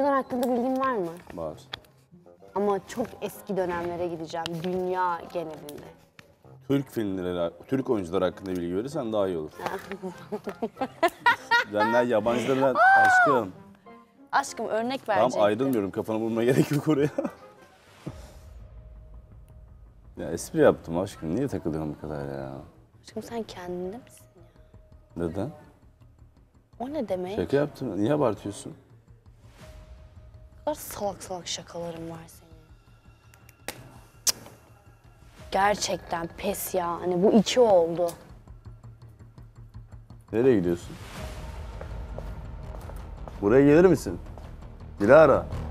oyuncular hakkında bilgin var mı? Var. Ama çok eski dönemlere gideceğim. Dünya genelinde. Türk filmleri, Türk oyuncular hakkında bilgi verirsen daha iyi olur. Benden yabancılarla aşkım. Aşkım örnek verecektim. Tamam ayrılmıyorum, kafanı vurmaya gerek yok oraya. Ya espri yaptım aşkım, niye takılıyorsun bu kadar ya? Aşkım sen kendinde misin ya? Neden? O ne demek? Şaka yaptım, niye abartıyorsun? Ne kadar salak salak şakaların var senin. Gerçekten pes ya. Hani bu iki oldu. Nereye gidiyorsun? Buraya gelir misin? Dilara.